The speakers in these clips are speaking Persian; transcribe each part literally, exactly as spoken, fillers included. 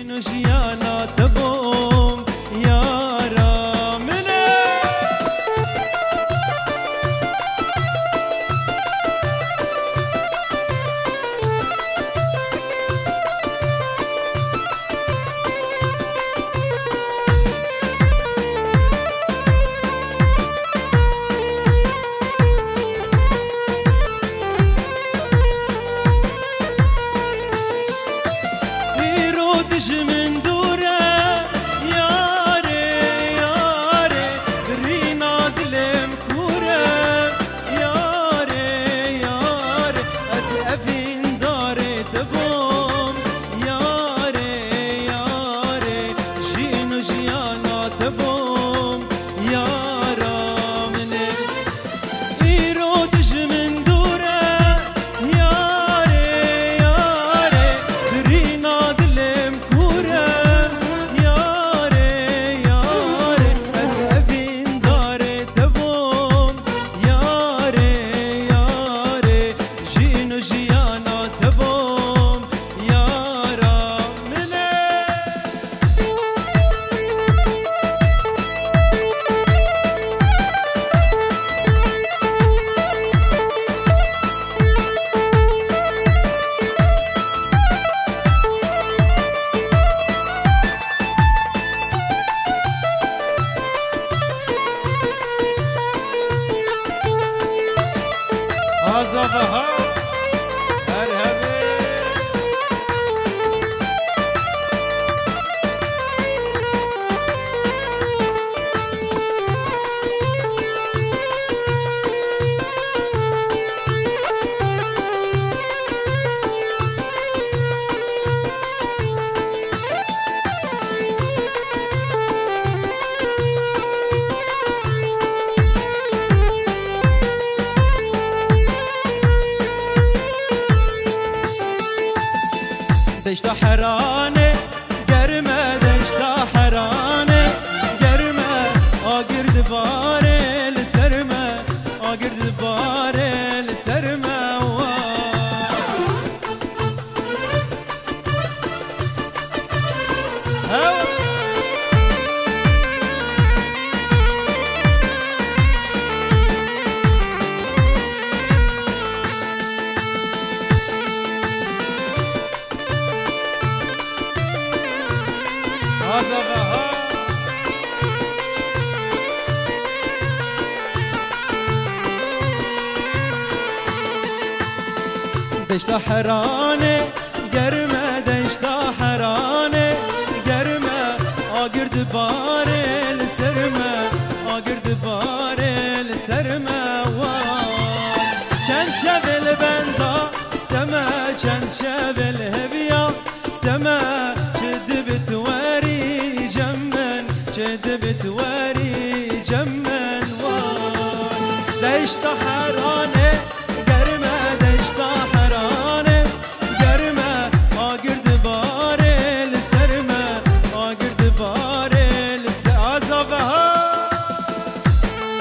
جين وجيانا تبوم يارا منه من دوره یاره یاره رینا دلم کوره یاره یاره از افین داره تبوم یاره یاره جین و جیانا تبوم یارا منه ایرو دش من دوره یاره یاره رینا دلم عزفها ارهبي دشت حرانه گرمه دشت حرانه گرمه آگرد باره لسرمه آگرد باره لسرمه دشت حرانه گرمه دشت حرانه گرمه آگرد باره لسرمه آگرد باره لسرمه چند شبل بندا تمه چند شبل هبیا تمه چد بتواري جمن چد بتواري جمن دشت حرانه گرمه دشت حرانه گرمه آگرد باره لسرمه آگرد باره لسر عزفها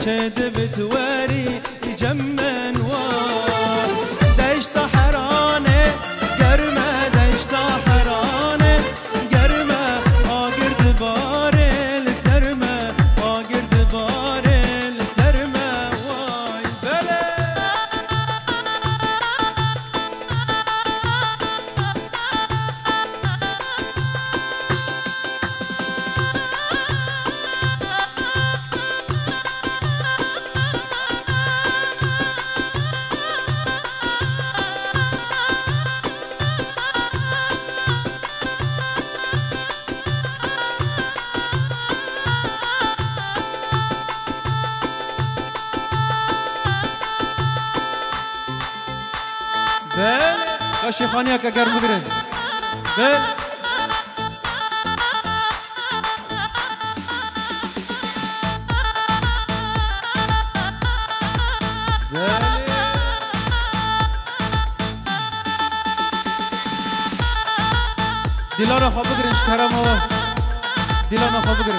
شد بتواري جمن وار دشت حرانه گرمه دشت حرانه گرمه آگرد باره لسرمه آگرد باره لسرمه وای بله بله کاشی خانیه که گرم بگیرن بله بله دیلانا خواب بگیرن شکرم آوا دیلانا خواب بگیرن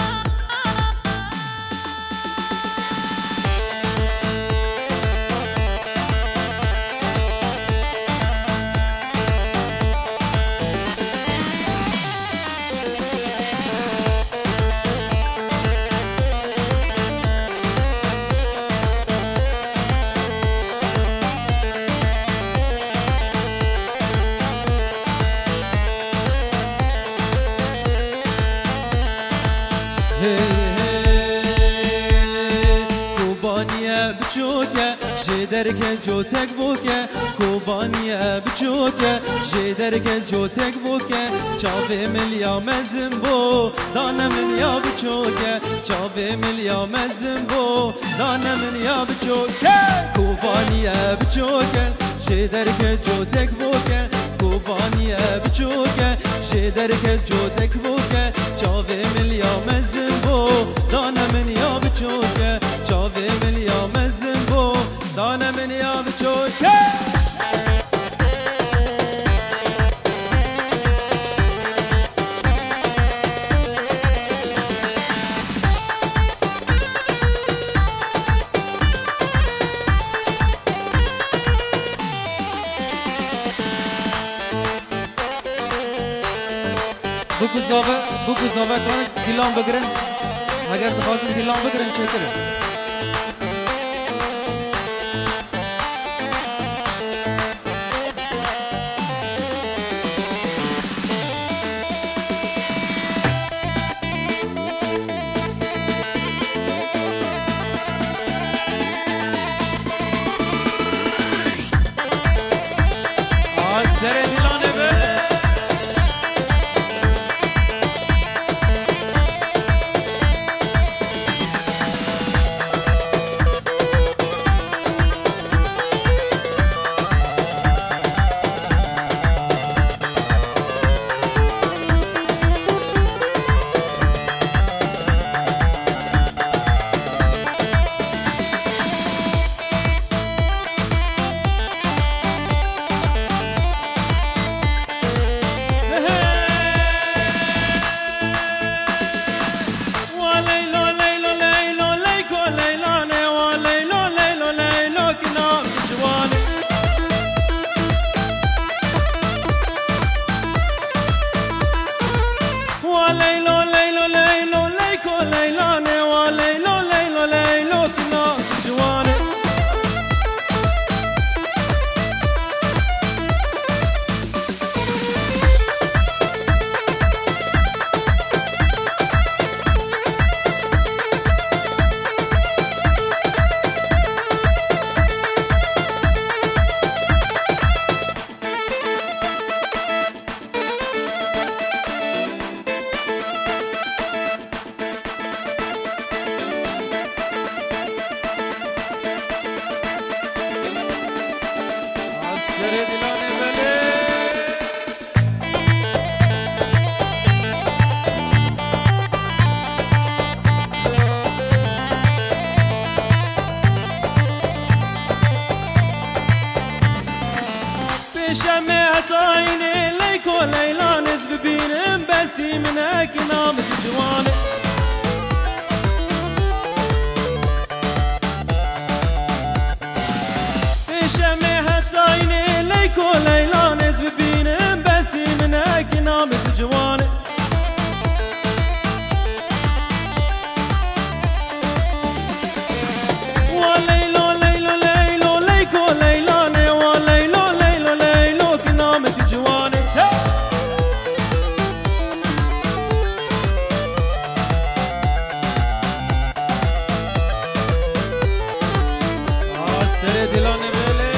کوبانیه بچوکه جدرکه جوتک بوکه کوبانیه بچوکه جدرکه جوتک بوکه چاوه ملیا مزم بو دانه من یا بچوکه چاوه ملیا مزم بو دانه من یا بچوکه کوبانیه بچوکه جدرکه جوتک بوکه کوبانیه بچوکه جدرکه جوتک بوکه چاوه ملیا مزم بو دانه من یا بچوکه چاوه ملیا مزم بو دانه من یا بچوکه بگو زاوه بگو زاوه کنه گیلان بگیرن اگر دخواستم گیلان بگیرن چطوره آسر دیلانه بله عطايني ليكو ليلى نزب بين بسي منك نامت جواني دلانه بله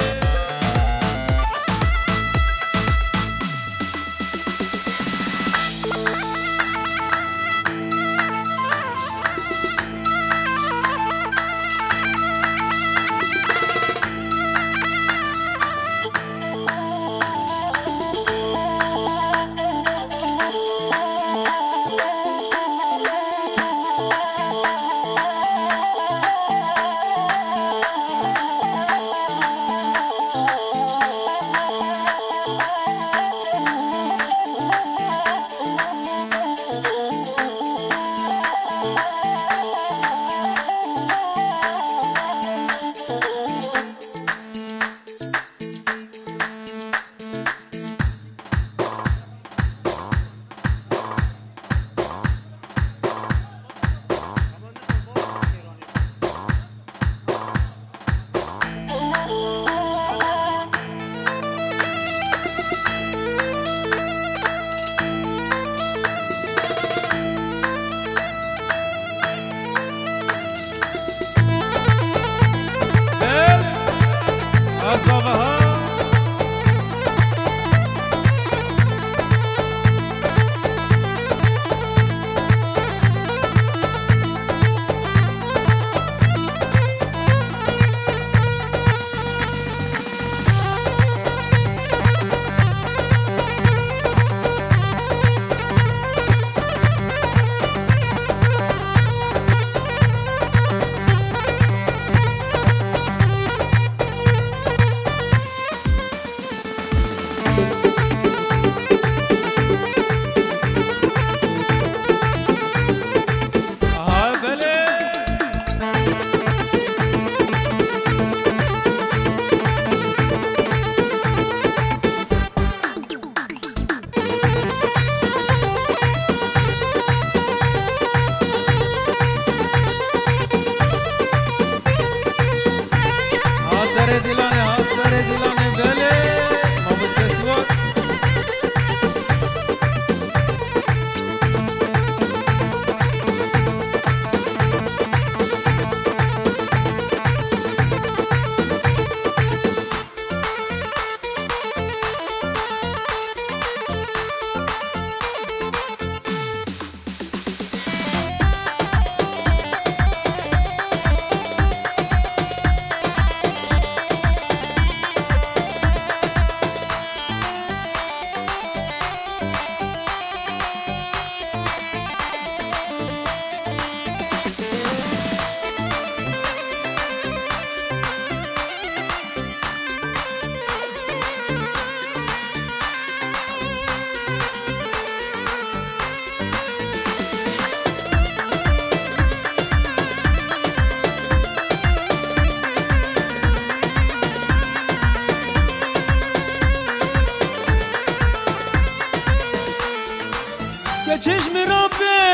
چشم را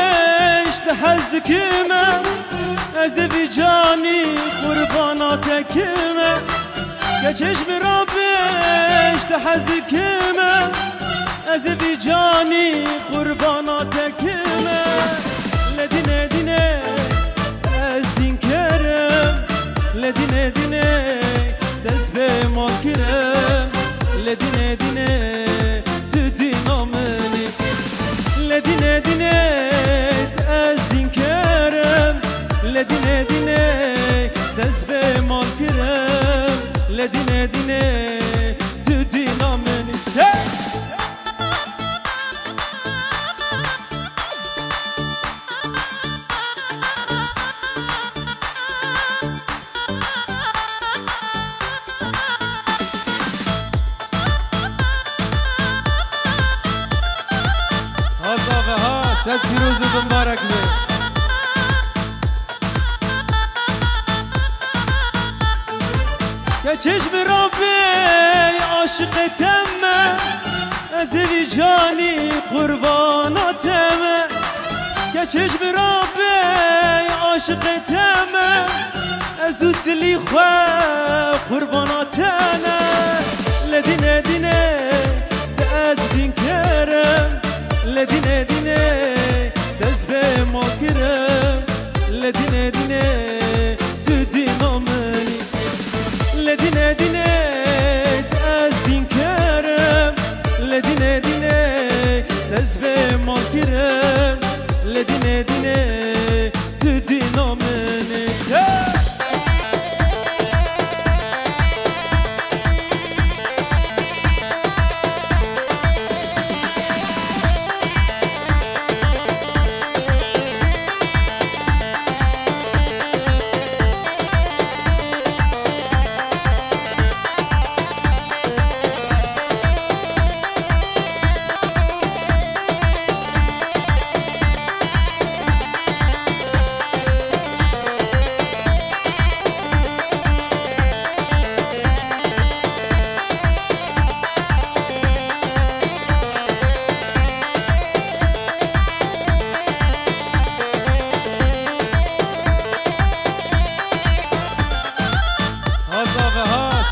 بشت حزد کمه از بی جانی قربانات کمه که چشم را بشت حزد کمه از بی جانی قربانات کمه لدینه دینه از دین کرم لدینه دینه دست به ما کرم لدینه دینه لدینه دینه از دین کرم لدینه دینه دست به مال کرم لدینه دینه تو دینا منی صد پیروز و مبارک بی که چشم را بی عاشق تمه از وی جانی قرباناتمه که چشم را بی عاشق تمه از او دلی خواه قرباناتنه لدینه دینه از دین کرم لدینه دینه دست به ما کرم لدینه دینه تو دینا منی لدینه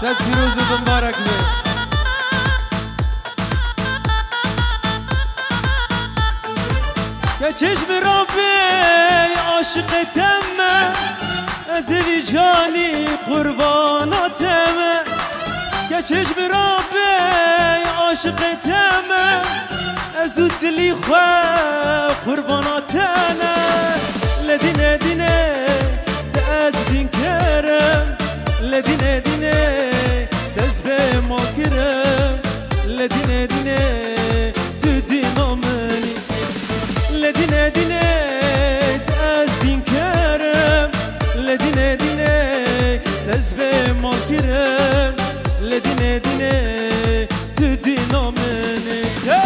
صد پیروز و مبارک بی که چشم ربی عاشق تمه از وی جانی قرباناتمه که چشم ربی عاشق تمه از دلی خواه قرباناتنه لدینه دینه از دین کرم لدینه دینه دست به ما کرم لدینه دینه تو دینا منی لدینه دینه از دین کرم لدینه دینه دست به ما کرم لدینه دینه تو دینا منی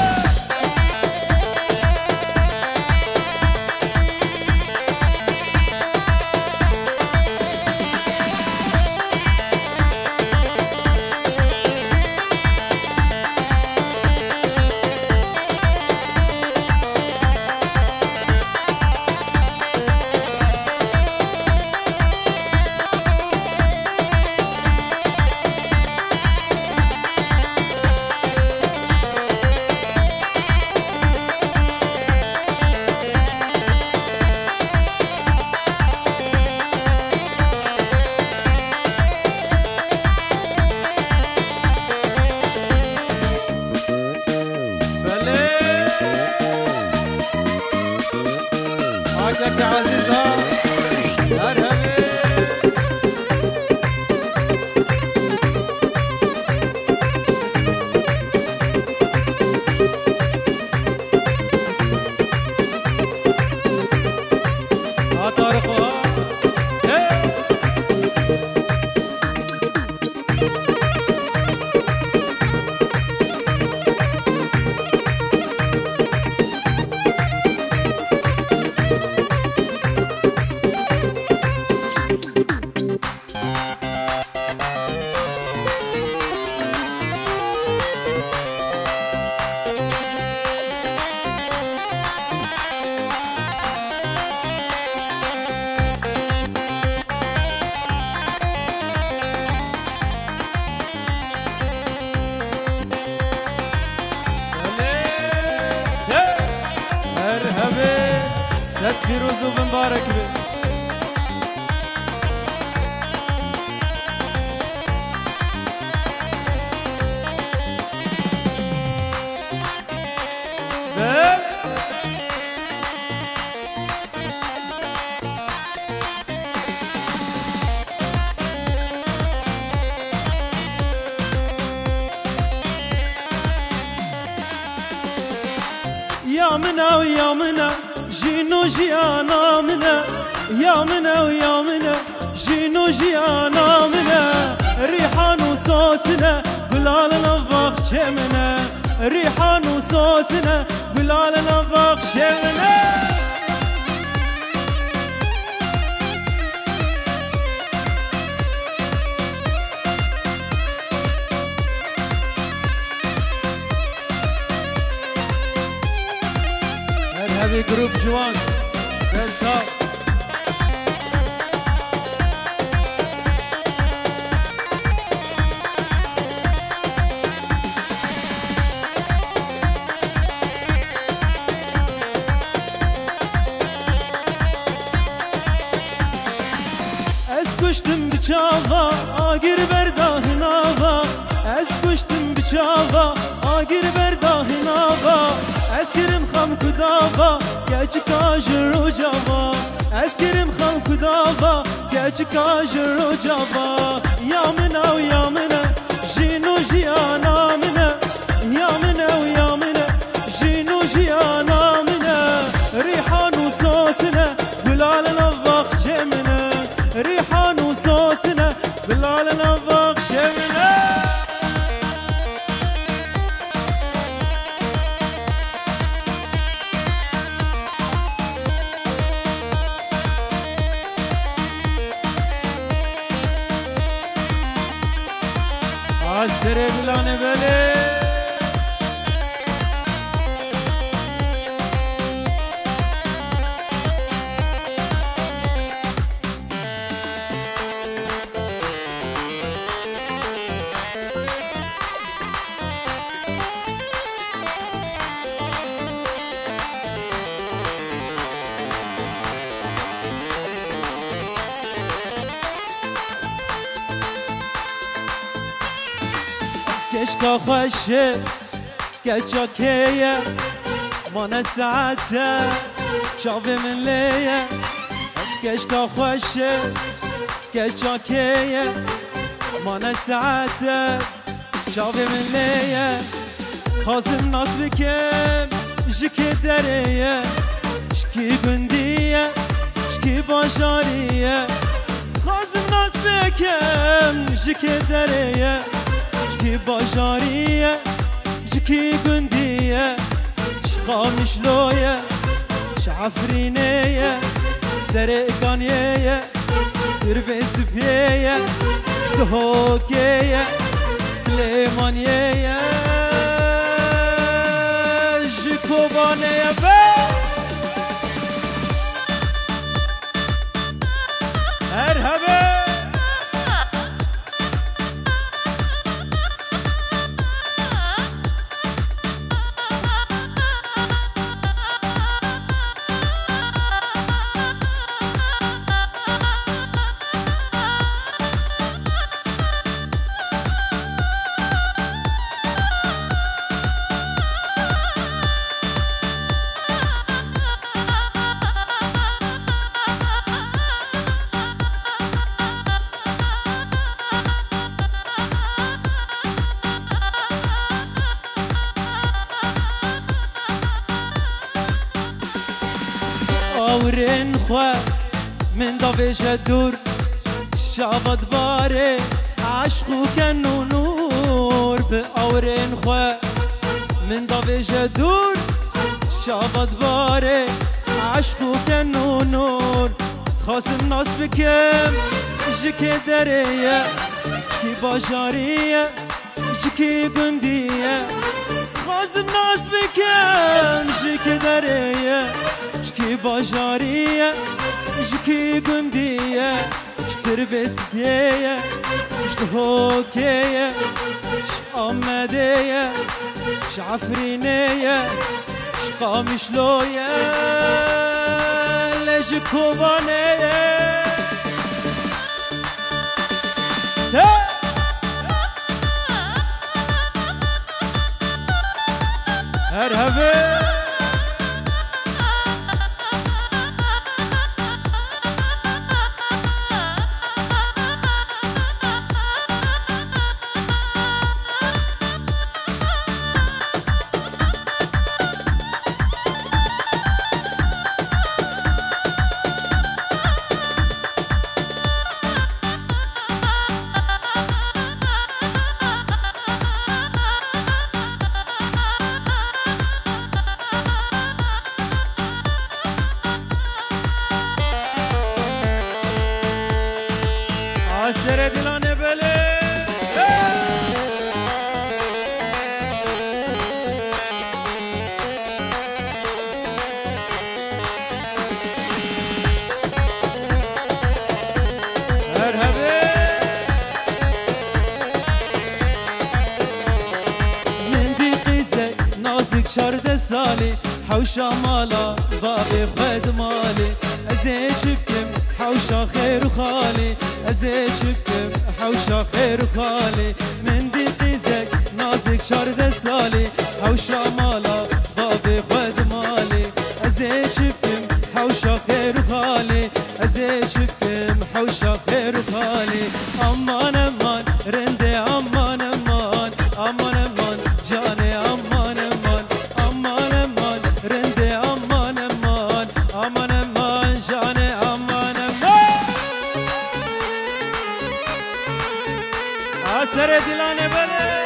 حاجك عزيزة أرهبي ها طارق صد پیروز و مبارک بی يا منا ويا منا جينو جيانا منا يا منا ويا منا جينو جيانا منا ريحان وصوصنا بلال نفخ شمنا ريحان وصوصنا بلال نفخ شمنا هذه جروب جوان بالتاب از کشتم بچاوا آگیر برداه ناوا از کشتم بچاوا آگیر برداه ناوا از کرم خم کداوا گچ کاجر و جاوا از کرم خم کداوا گچ کاجر و جاوا یا منا و یا منا جینو جیانا منا یا منا و یا منا جینو جیانا منا ریحان و صوصنا بلال نفخ جمنا ريحان وصوصنا بالله نفخ شمنا عسر بلان بلي كشكا خوشه كجا كيه مانا ساعته شافي من ليه كشكا خوشه كجا كيه مانا ساعته شافي من ليه خازم ناس بكم جكي دريه شكي بنديه شكي باشاريه خازم ناس بكم جكي دريه شكي باشاريه جكي بنديه شقام شلويه شعفرينيه سرقانيه تربي سبيه شتهوكيه سليمانيه جكوبانيه بيه مرحبا اورين خوا من دافش دور شابت باره عشقو كنو نور باورين خوا من دافش دور شابت باره عشقو كنو نور خاسم ناس بكم جكي دريه جكي باشاريه جكي بنديه خاسم ناس بكم جكي دريه جكي باشاريه جكي بنديه شتربس بيه شتهوكيه شقامديه شعفرينيه شقامشلويه لجكوبانيه مرحبا عسر دلانه بله مرحبا من دي قيسك نازك شرد سالي حوشا مالا بابي خد مالي ازيج بكم حوشا خير وخالي ازيج بكم حوشا خير وخالي من دي قيسك نازك شرد سالي حوشا مالا بابي خد مالي ازيج بكم حوشا خير وخالي ازيج بكم حوشا خير وخالي امان امان رندي امان امان امان امان جاني امان امان امان امان رندي امان امان امان امان جاني امان امان عسر دلانه بله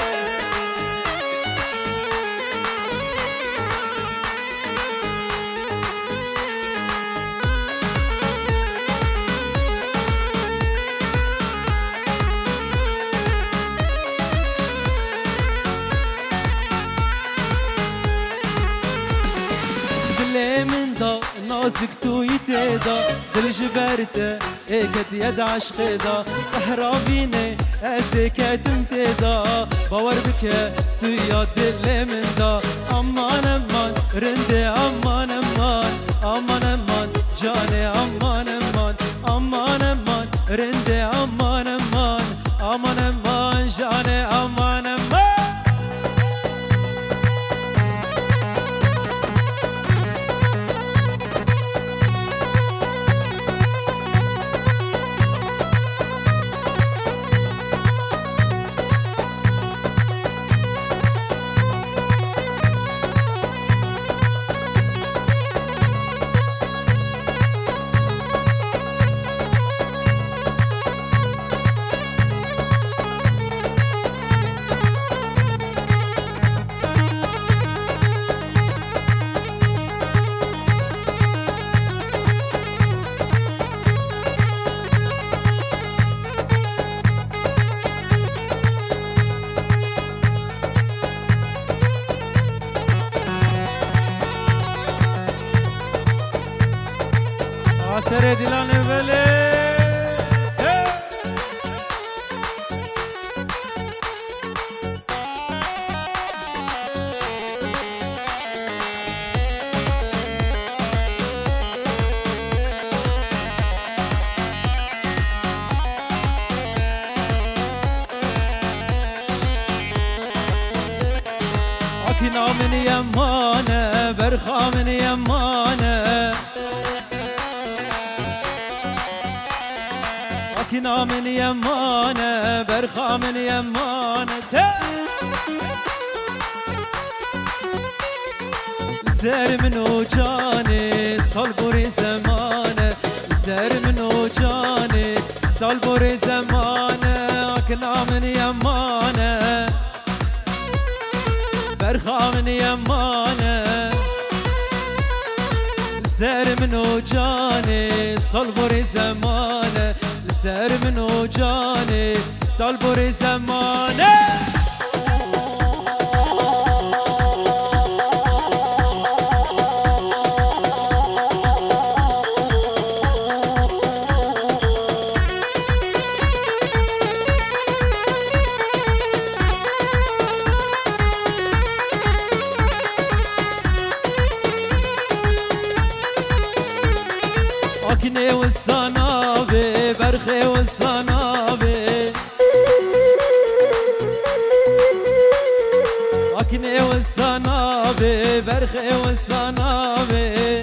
من دا نازك تو يتدا دل جبرته اكت يد عشق دا احرابيني اسكتم تدا باور بك تو يا دل من دا امان امان رندي امان امان امان امان جاني امان امان امان امان رندي امان امان امان امان جاني امان امان من يمانه برخا من يمانه اكنا من يمانه برخا من يمانه سر منو جاني صلبوري زمانه سر منو جاني صلبوري زمانه اكنا من يمانه برخا من يمانه سر منو جاني صلبوري زمانه سر منو جاني صلبوري زمانه اكني والصنابي برخي والصنابي اكني والصنابي برخي والصنابي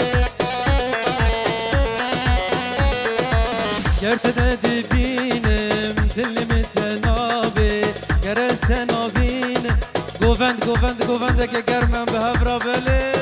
كرت دبينم دل متنابي كرست نابين گوفند گوفند گوفند که گرمم به هفرا بله